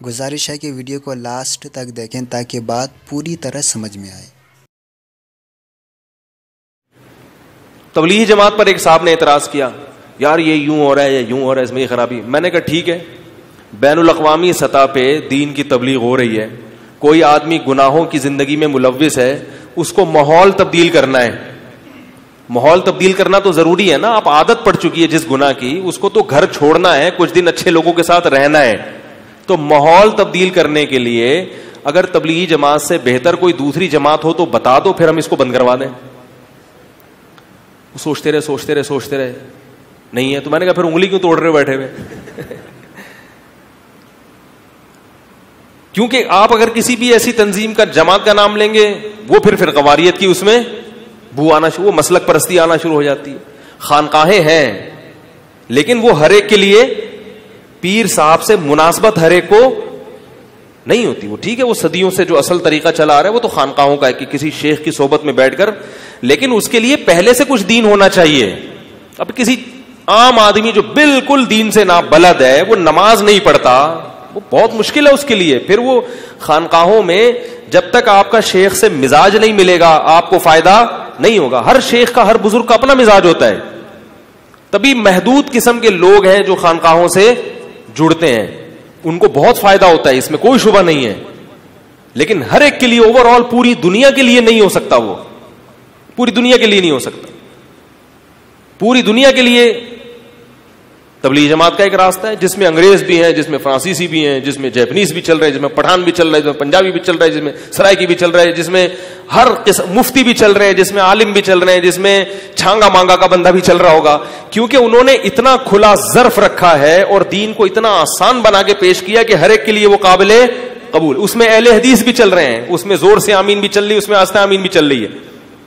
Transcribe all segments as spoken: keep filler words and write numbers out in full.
گزارش ہے کہ ویڈیو کو لاسٹ تک دیکھیں تاکہ بات پوری طرح سمجھ میں آئے۔ تبلیغی جماعت پر ایک صاحب نے اعتراض کیا، یار یہ یوں ہو رہا ہے یا یوں ہو رہا ہے، اس میں یہ خرابی۔ میں نے کہا ٹھیک ہے، بین الاقوامی سطح پہ دین کی تبلیغ ہو رہی ہے، کوئی آدمی گناہوں کی زندگی میں ملوث ہے، اس کو ماحول تبدیل کرنا ہے۔ ماحول تبدیل کرنا تو ضروری ہے نا، آپ عادت پڑ چکی ہے جس گناہ کی، اس کو تو گھر چھوڑنا ہے، کچھ دن اچھے لوگوں کے ساتھ رہنا ہے۔ تو ماحول تبدیل کرنے کے لیے اگر تبلیغی جماعت سے بہتر کوئی دوسری جماعت ہو تو بتا دو، پھر ہم اس کو بند کروا دیں۔ سوچتے رہے سوچتے رہے سوچتے رہے نہیں ہے، تو میں نے کہا پھر انگلی کیوں توڑ رہے ہو بیٹھے ہوئے؟ کیونکہ آپ اگر کسی بھی ایسی تنظیم کا جماعت کا نام لیں گے، وہ پھر پھر قواریت کی اس میں بو آنا شروع، وہ مسلک پرستی آنا شروع ہو جاتی ہے۔ خانقاہیں ہیں لیکن وہ ہر ایک کے لیے پیر صاحب سے مناسبت ہر ایک کو نہیں ہوتی۔ وہ ٹھیک ہے، وہ صدیوں سے جو اصل طریقہ چلا آ رہا ہے وہ تو خانقاہوں کا ہے کہ کسی شیخ کی صحبت میں بیٹھ کر، لیکن اس کے لیے پہلے سے کچھ دین ہونا چاہیے۔ اب کسی عام آدمی جو بالکل دین سے نابلد ہے، وہ نماز نہیں پڑھتا، وہ بہت مشکل ہے اس کے لیے۔ پھر وہ خانقاہوں میں جب تک آپ کا شیخ سے مزاج نہیں ملے گا آپ کو فائدہ نہیں ہوگا۔ ہر شیخ کا، ہر بزرگ کا اپنا مزاج ہوتا ہے، تبھی محدود قسم کے لوگ ہیں جو خانقاہوں سے جڑتے ہیں، ان کو بہت فائدہ ہوتا ہے، اس میں کوئی شبہ نہیں ہے، لیکن ہر ایک کے لیے اوور آل پوری دنیا کے لیے نہیں ہو سکتا، وہ پوری دنیا کے لیے نہیں ہو سکتا۔ پوری دنیا کے لیے تبلیغ جماعت کا ایک راستہ ہے جس میں انگریز بھی ہیں، جس میں فرانسیسی بھی ہیں، جس میں جیپنیز بھی چل رہے ہیں، جس میں پٹھان بھی چل رہے ہیں، جس میں پنجابی بھی چل رہے ہیں، جس میں سرائکی بھی چل رہے ہیں، جس میں ہر قسم مفتی بھی چل رہے ہیں، جس میں عالم بھی چل رہے ہیں، جس میں چھانگا مانگا کا بندہ بھی چل رہا ہوگا، کیونکہ انہوں نے اتنا کھلا ظرف رکھا ہے اور دین کو اتنا آسان بنا کے پیش کیا کہ ہر ایک کے لیے وہ قابل قبول۔ اس میں اہل حدیث بھی چل رہے ہیں، اس میں زور سے آمین بھی چل رہی ہے، اس میں آستہ آمین بھی چل رہی ہے۔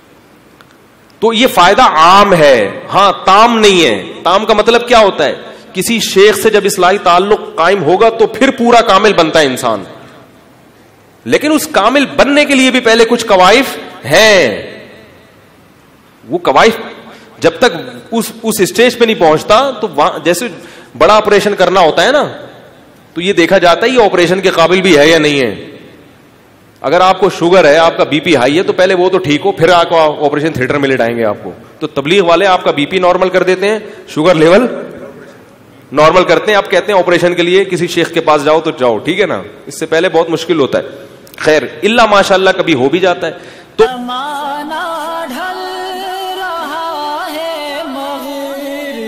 تو یہ فائدہ عام ہے، ہاں تام نہیں ہے۔ تام کا مطلب کیا ہوتا ہے؟ کسی شیخ سے جب اصلاحی تعلق قائم ہوگا تو پھر پورا کامل بنتا ہے انسان، لیکن اس کامل بننے کے لیے بھی پہلے کچھ کوائف ہیں۔ وہ کوائف جب تک اس اس اسٹیج پہ نہیں پہنچتا تو جیسے بڑا آپریشن کرنا ہوتا ہے نا، تو یہ دیکھا جاتا ہے یہ آپریشن کے قابل بھی ہے یا نہیں ہے۔ اگر آپ کو شوگر ہے، آپ کا بی پی ہائی ہے، تو پہلے وہ تو ٹھیک ہو، پھر آپ کو آپریشن تھیٹر میں لے جائیں گے آپ کو۔ تو تبلیغ والے آپ کا بی پی نارمل کر دیتے ہیں، شوگر لیول نارمل کرتے ہیں، آپ کہتے ہیں آپریشن کے لیے کسی شیخ کے پاس جاؤ تو جاؤ، ٹھیک ہے نا، اس سے پہلے بہت مشکل ہوتا ہے۔ خیر اللہ ماشاء اللہ کبھی ہو بھی جاتا ہے۔ تو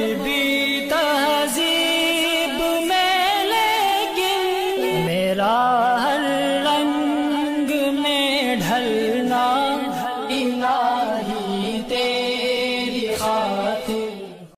میرا